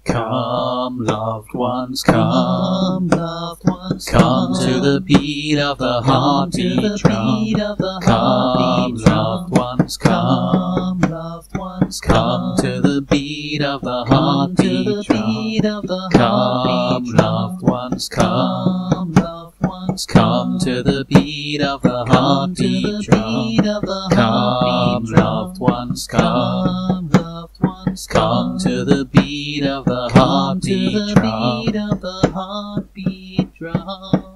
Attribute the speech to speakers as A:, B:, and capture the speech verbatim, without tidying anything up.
A: Come, loved ones, come,
B: loved ones,
A: come to the beat of the heartbeat drum. Come, loved ones, come,
B: loved ones,
A: come to the beat of the heartbeat drum. Come, loved ones, come,
B: loved ones,
A: come to the beat of the heartbeat drum. Come, loved ones, come,
B: loved ones,
A: come to the beat of the heartbeat drum.
B: heartbeat drum.